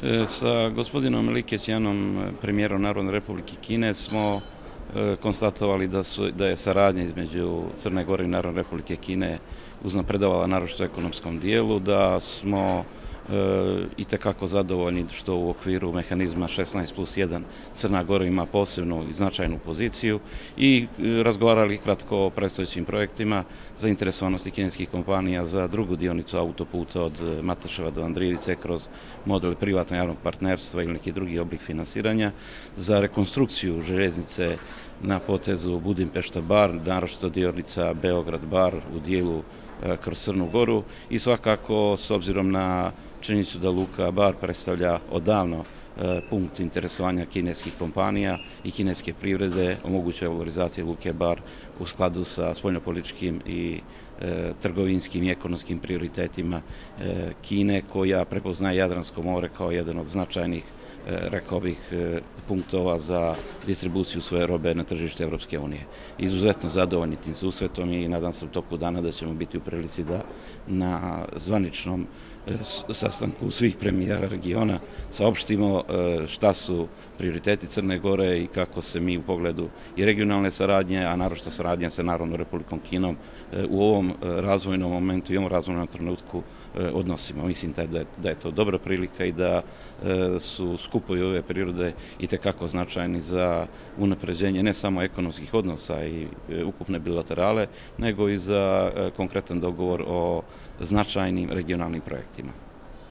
Sa gospodinom Li Keqianom, premijerom Narodne Republike Kine, smo konstatovali da je saradnja između Crne Gore i Narodne Republike Kine uznapredovala naročito u ekonomskom dijelu, da smo itekako zadovoljni što u okviru mehanizma 16+1 Crna Gora ima posebnu i značajnu poziciju i razgovarali kratko o predstojećim projektima zainteresovanosti kineskih kompanija za drugu dionicu autoputa od Mataševa do Andrijevice kroz model privatno-javnog partnerstva ili neki drugi oblik finansiranja, za rekonstrukciju željeznice na potezu Budimpešta-Bar, naročito dionica Beograd-Bar u dijelu kroz Crnu Goru i svakako s obzirom na činjenicu da Luka Bar predstavlja odavno punkt interesovanja kineskih kompanija i kineske privrede, omogućuje valorizacija Luke Bar u skladu sa spoljnopolitičkim i trgovinskim i ekonomskim prioritetima Kine, koja prepoznaje Jadransko more kao jedan od značajnih, rekao bih, punktova za distribuciju svoje robe na tržište Evropske unije. Izuzetno zadovoljni tim susretom i nadam se u toku dana da ćemo biti u prilici da na zvaničnom sastanku svih premijera regiona saopštimo šta su prioriteti Crne Gore i kako se mi u pogledu i regionalne saradnje, a naročito saradnje sa Narodnom Republikom Kinom u ovom razvojnom momentu i ovom razvojnom trenutku odnosimo. Mislim da je to dobra prilika i da su skupovi ove prirode itekako značajni za unapređenje ne samo ekonomskih odnosa i ukupne bilaterale, nego i za konkretan dogovor o značajnim regionalnim projektima.